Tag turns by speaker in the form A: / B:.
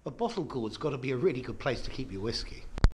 A: A bottle gourd's got to be a really good place to keep your whiskey.